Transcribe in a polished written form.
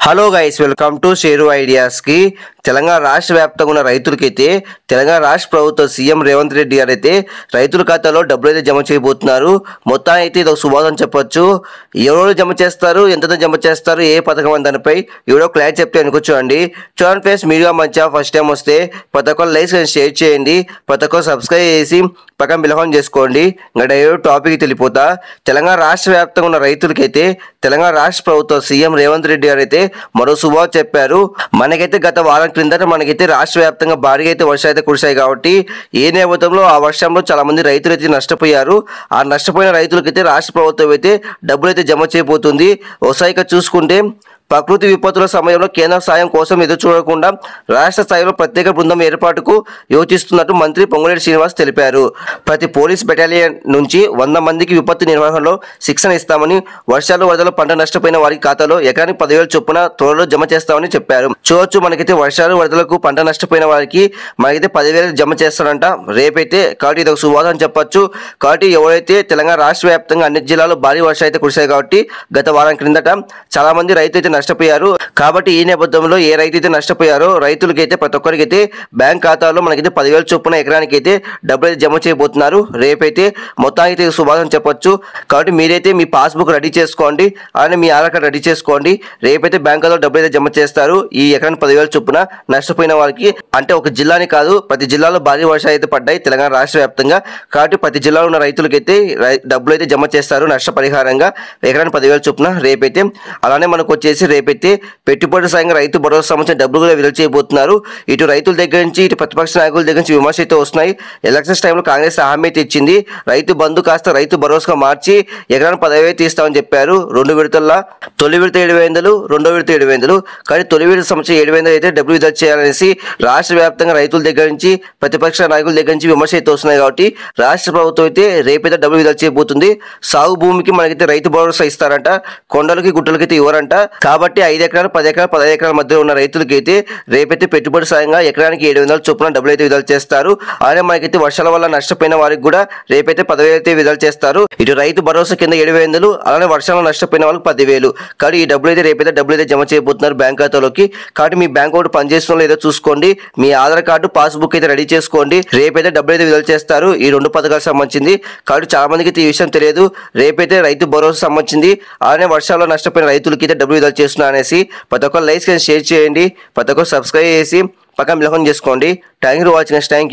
Hello guys, welcome to Sheru ఐడియాస్కి. తెలంగాణ రాష్ట్ర వ్యాప్తంగా ఉన్న రైతులకైతే తెలంగాణ రాష్ట్ర ప్రభుత్వ సీఎం రేవంత్ రెడ్డి గారు అయితే రైతుల ఖాతాలో డబ్బులు అయితే జమ చేయబోతున్నారు. మొత్తాన్ని అయితే ఇది ఒక శుభారం చెప్పొచ్చు. ఎవరు జమ చేస్తారు, ఎంత జమ చేస్తారు, ఏ పథకం అని దానిపై ఎవరో క్లారిటీ చెప్తే అనుకోవచ్చండి. చూడండి ఫ్రెండ్స్, మీడియా మంచిగా ఫస్ట్ టైం వస్తే ప్రతి ఒక్కరు లైక్ షేర్ చేయండి, ప్రతి ఒక్కరు సబ్స్క్రైబ్ చేసి పక్కన బిలహం చేసుకోండి. ఇంకా డైరెక్ట్ టాపిక్ తెలిపోతా. తెలంగాణ రాష్ట్ర వ్యాప్తంగా ఉన్న రైతులకైతే తెలంగాణ రాష్ట్ర ప్రభుత్వ సీఎం రేవంత్ రెడ్డి గారు అయితే మరో శుభార్త చెప్పారు. మనకైతే గత వారం క్రిందట మనకైతే రాష్ట్ర వ్యాప్తంగా భారీగా అయితే వర్షాలు అయితే కురిశాయి. కాబట్టి ఏ నేపథ్యంలో ఆ వర్షంలో చాలా మంది రైతులు అయితే నష్టపోయారు. ఆ నష్టపోయిన రైతులకైతే రాష్ట్ర ప్రభుత్వం అయితే డబ్బులు అయితే జమ చేయబోతుంది. ఒకసారిగా చూసుకుంటే ప్రకృతి విపత్తుల సమయంలో కేంద్ర సాయం కోసం ఎదురు చూడకుండా రాష్ట్ర స్థాయిలో ప్రత్యేక బృందం ఏర్పాటుకు యోచిస్తున్నట్టు మంత్రి పొంగులేటి శ్రీనివాస్ తెలిపారు. ప్రతి పోలీస్ బెటాలియన్ నుంచి 100 మందికి విపత్తు నిర్వహణలో శిక్షణ ఇస్తామని, వర్షాలు వరదలు పంట నష్టపోయిన వారి ఖాతాలో ఎకరానికి 10,000 చొప్పున త్వరలో జమ చేస్తామని చెప్పారు. చూడొచ్చు, మనకైతే వర్షాలు వరదలకు పంట నష్టపోయిన వారికి మనకైతే 10,000 జమ చేస్తారంట రేపైతే. కాబట్టి ఇది ఒక శుభవార్త చెప్పొచ్చు. కాబట్టి ఎవరైతే తెలంగాణ రాష్ట్ర వ్యాప్తంగా అన్ని జిల్లాల్లో భారీ వర్షాలు అయితే కురిశాయి. కాబట్టి గత వారం క్రిందట చాలా మంది రైతు అయితే నష్టపోయారు. కాబట్టి ఈ నేపథ్యంలో ఏ రైతు అయితే నష్టపోయారో రైతులకైతే ప్రతి ఒక్కరికైతే బ్యాంక్ ఖాతాలో మనకైతే 10,000 చొప్పున ఎకరానికి అయితే డబ్బులు అయితే జమ చేయబోతున్నారు రేపైతే. మొత్తానికి శుభారం చెప్పొచ్చు. కాబట్టి మీరైతే మీ పాస్బుక్ రెడీ చేసుకోండి, అలానే మీ ఆధార్ కార్డు రెడీ చేసుకోండి. రేపైతే బ్యాంక్ ఖాతాలో డబ్బులు అయితే జమ చేస్తారు. ఈ ఎకరానికి 10,000 చొప్పున నష్టపోయిన వారికి. అంటే ఒక జిల్లాని కాదు, ప్రతి జిల్లాలో భారీ వర్షాలు అయితే పడ్డాయి తెలంగాణ రాష్ట్ర వ్యాప్తంగా. కాబట్టి ప్రతి జిల్లాలో ఉన్న రైతులకైతే డబ్బులు అయితే జమ చేస్తారు నష్టపరిహారంగా ఎకరానికి 10,000 చొప్పున రేపైతే. అలానే మనకు వచ్చేసి రేపైతే పెట్టుబడి సాయంగా రైతు భరోసా సంబంధించిన డబ్బులు కూడా విడుదల చేయబోతున్నారు. ఇటు రైతుల దగ్గర నుంచి, ఇటు ప్రతిపక్ష నాయకుల దగ్గర నుంచి విమర్శ అయితే వస్తున్నాయి. ఎలక్షన్స్ టైంలో కాంగ్రెస్ హామీ అయితే ఇచ్చింది, రైతు బంధు కాస్త రైతు భరోసాగా మార్చి ఎకరానికి 10,000 తీస్తామని చెప్పారు. 2 విడతల్లో తొలి విడత 7,000, రెండో విడత 7,000. కానీ తొలి విడత సంబంధించి 7,000 అయితే డబ్బులు విడుదల చేయాలనేసి రాష్ట్ర వ్యాప్తంగా రైతుల దగ్గర నుంచి, ప్రతిపక్ష నాయకుల దగ్గర నుంచి విమర్శ అయితే వస్తున్నాయి. కాబట్టి రాష్ట్ర ప్రభుత్వం అయితే రేపైతే డబ్బులు విడుదల చేయబోతుంది. సాగు భూమికి మనకైతే రైతు భరోసా ఇస్తారంట, కొండలకి గుట్టలకి అయితే ఇవ్వరంట. కాబట్టి 5 ఎకరాలు, 10 ఎకరాలు, 15 ఎకరాల మధ్య ఉన్న రైతులకైతే రేపైతే పెట్టుబడి సాయంగా ఎకరానికి 7,000 చొప్పున డబ్బులు అయితే విడుదల చేస్తారు. అలానే మనకైతే వర్షాల వల్ల నష్టపోయిన వారికి కూడా రేపైతే 10,000 అయితే విడుదల చేస్తారు. ఇటు రైతు భరోసా కింద 7,000, అలానే వర్షాల నష్టపోయిన వాళ్ళకి 10,000. కానీ ఈ డబ్బులు అయితే రేపైతే డబ్బులు అయితే జమ చేయబోతున్నారు బ్యాంక్ ఖాతాలోకి. కాబట్టి మీ బ్యాంక్ అకౌంట్ పనిచేస్తుందో లేదో చూసుకోండి, మీ ఆధార్ కార్డు, పాస్బుక్ అయితే రెడీ చేసుకోండి. రేపైతే డబ్బులు అయితే విడుదల చేస్తారు ఈ 2 పథకాలకు సంబంధించింది. కాబట్టి చాలా మందికి అయితే ఈ విషయం తెలియదు. రేపైతే రైతు భరోసా సంబంధించింది, అలానే వర్షాల్లో నష్టపోయిన రైతులకి అయితే డబ్బులు విడుదల చేస్తున్నారు అనేసి ప్రతి ఒక్కరు లైక్ షేర్ చేయండి, ప్రతి ఒక్కరు సబ్స్క్రైబ్ చేసి పక్కన బిల్ చేసుకోండి. Thank you for watching.